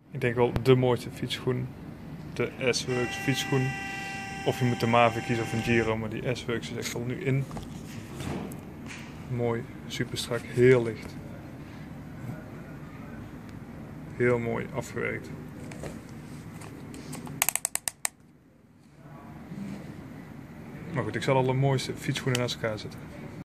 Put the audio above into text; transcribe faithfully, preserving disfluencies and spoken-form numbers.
Ik denk wel de mooiste fietsschoen. De S-Works fietsschoen. Of je moet de Mavic kiezen of een Giro, maar die S-Works is echt al nu in. Mooi, super strak, heel licht. Heel mooi afgewerkt. Maar goed, ik zal alle mooiste fietsschoenen naast elkaar zetten.